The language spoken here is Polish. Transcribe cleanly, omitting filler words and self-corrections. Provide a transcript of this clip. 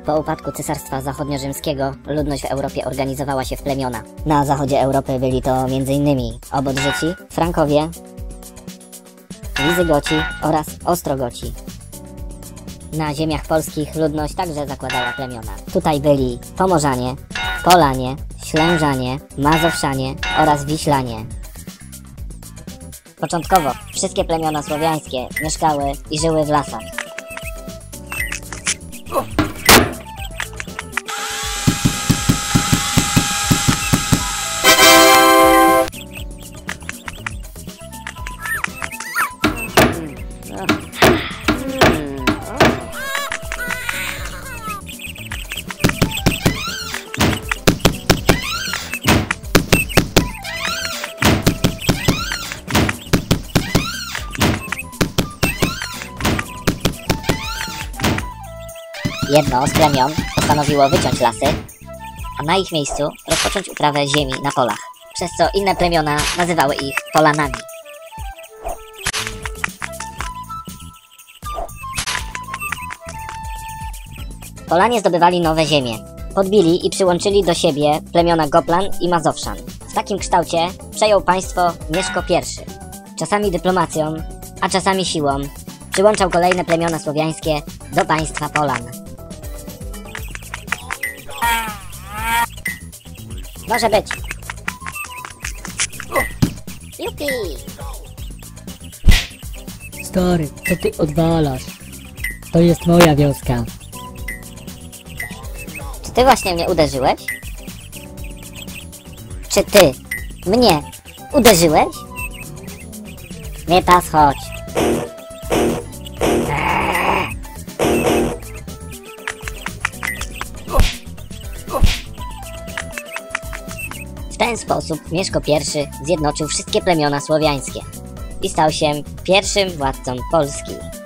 Po upadku Cesarstwa Zachodnio-Rzymskiego ludność w Europie organizowała się w plemiona. Na zachodzie Europy byli to m.in. Obodrzyci, Frankowie, Wizygoci oraz Ostrogoci. Na ziemiach polskich ludność także zakładała plemiona. Tutaj byli Pomorzanie, Polanie, Ślężanie, Mazowszanie oraz Wiślanie. Początkowo wszystkie plemiona słowiańskie mieszkały i żyły w lasach. Jedno z plemion postanowiło wyciąć lasy, a na ich miejscu rozpocząć uprawę ziemi na polach, przez co inne plemiona nazywały ich Polanami. Polanie zdobywali nowe ziemie. Podbili i przyłączyli do siebie plemiona Goplan i Mazowszan. W takim kształcie przejął państwo Mieszko I. Czasami dyplomacją, a czasami siłą przyłączał kolejne plemiona słowiańskie do państwa Polan. Może być. Jupi! Stary, co ty odwalasz? To jest moja wioska. Czy ty właśnie mnie uderzyłeś? Czy ty mnie uderzyłeś? Nie pas, chodź. W ten sposób Mieszko I zjednoczył wszystkie plemiona słowiańskie i stał się pierwszym władcą Polski.